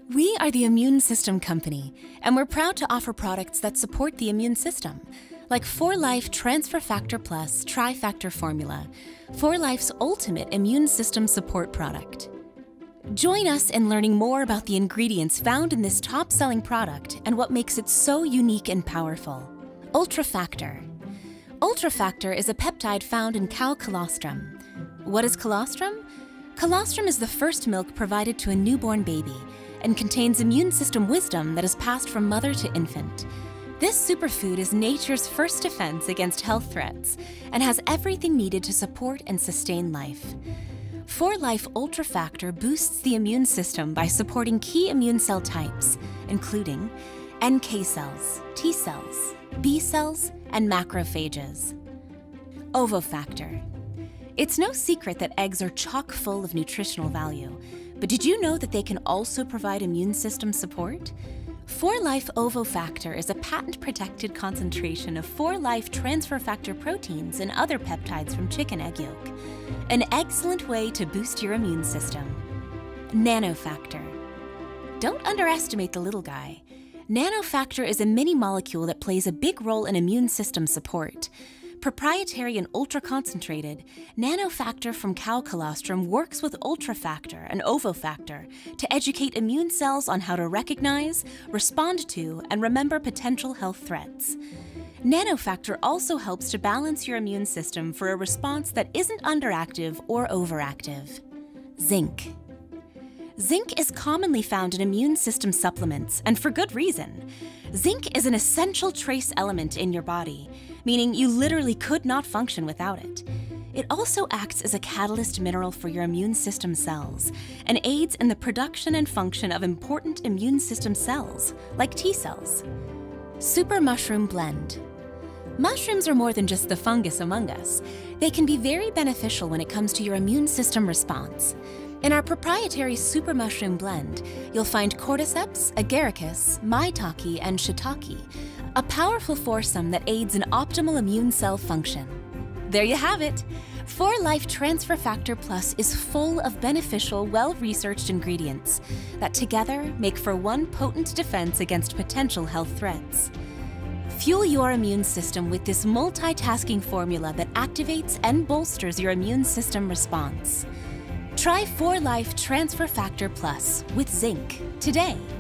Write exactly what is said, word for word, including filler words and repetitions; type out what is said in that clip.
We are the Immune System Company, and we're proud to offer products that support the immune system, like four life Transfer Factor Plus Tri-Factor Formula, four life's ultimate immune system support product. Join us in learning more about the ingredients found in this top-selling product and what makes it so unique and powerful. Ultrafactor. Ultrafactor is a peptide found in cow colostrum. What is colostrum? Colostrum is the first milk provided to a newborn baby and contains immune system wisdom that is passed from mother to infant. This superfood is nature's first defense against health threats and has everything needed to support and sustain life. four life Ultrafactor boosts the immune system by supporting key immune cell types, including N K cells, T cells, B cells, and macrophages. Ovofactor. It's no secret that eggs are chock full of nutritional value, but did you know that they can also provide immune system support? four life Ovofactor is a patent-protected concentration of four life transfer factor proteins and other peptides from chicken egg yolk. An excellent way to boost your immune system. Nanofactor. Don't underestimate the little guy. Nanofactor is a mini molecule that plays a big role in immune system support. Proprietary and ultra-concentrated, Nanofactor from cow colostrum works with Ultrafactor and Ovofactor to educate immune cells on how to recognize, respond to, and remember potential health threats. Nanofactor also helps to balance your immune system for a response that isn't underactive or overactive. Zinc. Zinc is commonly found in immune system supplements, and for good reason. Zinc is an essential trace element in your body, meaning you literally could not function without it. It also acts as a catalyst mineral for your immune system cells and aids in the production and function of important immune system cells, like T cells. Super Mushroom Blend. Mushrooms are more than just the fungus among us. They can be very beneficial when it comes to your immune system response. In our proprietary Super Mushroom Blend, you'll find cordyceps, agaricus, maitake, and shiitake, a powerful foursome that aids in optimal immune cell function. There you have it! four life Transfer Factor Plus is full of beneficial, well-researched ingredients that together make for one potent defense against potential health threats. Fuel your immune system with this multitasking formula that activates and bolsters your immune system response. Try four life Transfer Factor Plus with zinc today.